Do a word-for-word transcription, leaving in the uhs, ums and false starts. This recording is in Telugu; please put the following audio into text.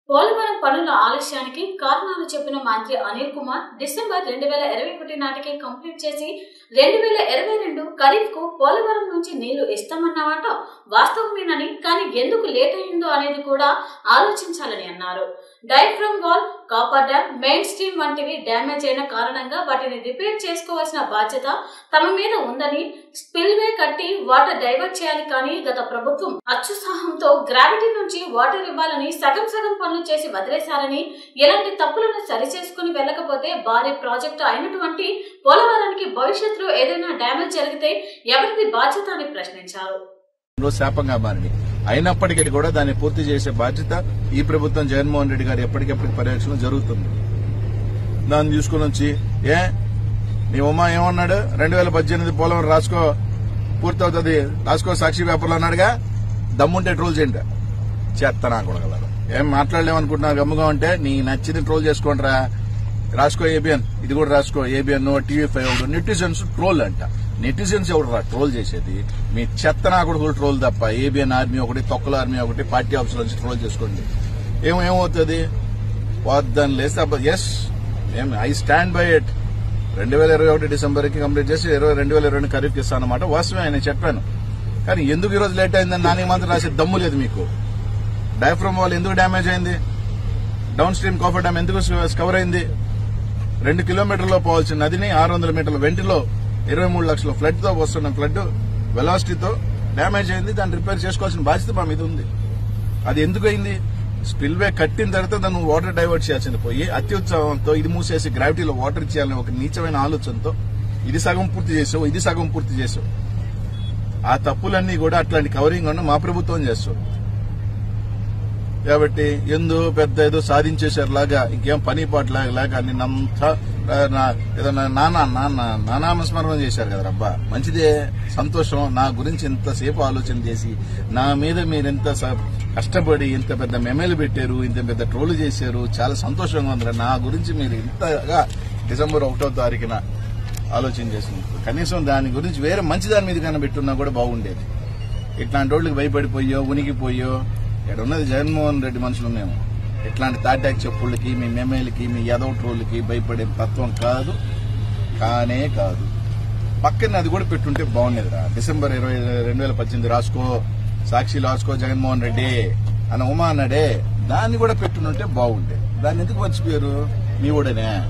పోలవరం పనుల ఆలస్యానికి కారణాలు చెప్పిన మంత్రి అనిల్ కుమార్ డిసెంబర్ రెండు వేల ఇరవై ఒకటి నాటికి కంప్లీట్ చేసి రెండు వేల ఇరవై రెండు ఖరీఫ్ కు పోలవరం నుంచి నీళ్లు ఇస్తామన్నమాట వాస్తవమేనని, కానీ ఎందుకు లేట్ అయిందో అనేది కూడా ఆలోచించాలని అన్నారు. Diaphragm wall, coffer dam, main stream వంటివి డ్యామేజ్ అయిన కారణంగా వాటిని రిపేర్ చేసుకోవాల్సిన బాధ్యత తమ మీద ఉందని, స్పిల్వే కట్టి వాటర్ డైవర్ట్ చేయాలి. కానీ గత ప్రభుత్వం అత్యుత్సాహంతో గ్రావిటీ నుంచి వాటర్ ఇవ్వాలని సగం సగం పనులు చేసి వదిలేశారని, ఇలాంటి తప్పులను సరిచేసుకుని వెళ్ళకపోతే భారీ ప్రాజెక్టు అయినటువంటి పోలవరానికి భవిష్యత్తులో ఏదైనా డ్యామేజ్ జరిగితే ఎవరిది బాధ్యత అని ప్రశ్నించారు. శాపంగా మారింది. అయినప్పటికీ కూడా దాన్ని పూర్తి చేసే బాధ్యత ఈ ప్రభుత్వం జగన్మోహన్ రెడ్డి గారు ఎప్పటికెప్పటికి పర్యవేక్షణ జరుగుతుంది. దాన్ని చూసుకుని వచ్చి ఏ నీ ఉమా ఏమన్నాడు, రెండు వేల పద్దెనిమిది పోలవరం రాసుకో పూర్తవుతుంది రాసుకో సాక్షి పేపర్లో అన్నాడుగా, దమ్ముంటే ట్రోల్ చేయండి. చేత్తనా కొడగలరు ఏం మాట్లాడలేమనుకుంటున్నా, గమ్ముగా ఉంటే నీ నచ్చింది ట్రోల్ చేసుకోండిరా, రాసుకో ఏబిఎన్, ఇది కూడా రాసుకో ABN, TV five. Netizens troll అంట. నెటిజన్స్ ఎవడరా ట్రోల్ చేసేది? మీ చెత్తనా కొడుకులు ట్రోల్ తప్ప. ఏబిఎన్ ఆర్మీ ఒకటి, తొక్కల ఆర్మీ ఒకటి, పార్టీ ఆఫీసుల నుంచి ట్రోల్ చేసుకోండి. ఏమేమవుతుంది? వద్దని లేస్తే yes I stand by it. రెండు వేల ఇరవై ఒకటి డిసెంబర్ కి కంప్లీట్ చేసి ఇరవై రెండు వేల ఇరవై ఖరీఫ్ ఇస్తాను అనమాట. వాస్తవమే, ఆయన చెప్పాను. కానీ ఎందుకు ఈ రోజు లేట్ అయిందని నాని మాత్రం రాసే దమ్ము లేదు మీకు. డయాఫ్రమ్ వాల్ ఎందుకు డ్యామేజ్ అయింది? డౌన్ స్ట్రీమ్ కాఫర్ డ్యామ్ ఎందుకు కవర్ అయింది? రెండు కిలోమీటర్లో పోవాల్సిన నదిని ఆరు వందల మీటర్ల వెంటిలో ఇరవై మూడు లక్షల ఫ్లడ్ తో వస్తున్న ఫ్లడ్ వెలాసిటీతో డ్యామేజ్ అయింది. దాన్ని రిపేర్ చేసుకోవాల్సిన బాధ్యత మా మీద ఉంది. అది ఎందుకు అయింది? స్పిల్వే కట్టిన తర్వాత దాన్ని వాటర్ డైవర్ట్ చేయాల్సింది పోయి అత్యుత్సాహంతో ఇది మూసేసి గ్రావిటీలో వాటర్ ఇచ్చేయాలని ఒక నీచమైన ఆలోచనతో ఇది సగం పూర్తి చేసావు, ఇది సగం పూర్తి చేసావు. ఆ తప్పులన్నీ కూడా అట్లాంటి కవరింగ్ ఉన్న మా ప్రభుత్వం చేస్తుంది. కాబట్టి ఎందు పెద్ద ఏదో సాధించేసారులాగా ఇంకేం పని పాటలాగా నిన్నంతా ఏదో నానా నాన్న నానామస్మరణ చేశారు కదా రబ్బా. మంచిదే, సంతోషం. నా గురించి ఇంతసేపు ఆలోచన చేసి నా మీద మీరెంత కష్టపడి ఇంత పెద్ద మెమేలు పెట్టారు, ఇంత పెద్ద ట్రోలు చేశారు, చాలా సంతోషంగా ఉంది. నా గురించి మీరు ఇంతగా డిసెంబర్ ఒకటో తారీఖున ఆలోచన చేసింది. కనీసం దాని గురించి వేరే మంచి దాని మీద కన్నా పెట్టున్నా కూడా బాగుండేది. ఇట్లాంటి రోజులకు భయపడిపోయో ఉనికిపోయో ఇక్కడ ఉన్నది జగన్మోహన్ రెడ్డి మనుషులు. మేము ఇట్లాంటి తాటాక్ చెప్పులకి, మీ మెమేలకి, మీ యాదవ్ ట్రోల్కి భయపడే తత్వం కాదు, కానే కాదు. పక్కన అది కూడా పెట్టుంటే బాగుండేదిరా. డిసెంబర్ ఇరవై రెండు వేల పద్దెనిమిది రాసుకో, సాక్షి రాసుకో జగన్మోహన్ రెడ్డి అని ఉమా అన్నాడే, దాన్ని కూడా పెట్టుంటే బాగుండేది. దాన్ని ఎందుకు మర్చిపోయారు? మీ ఊడనే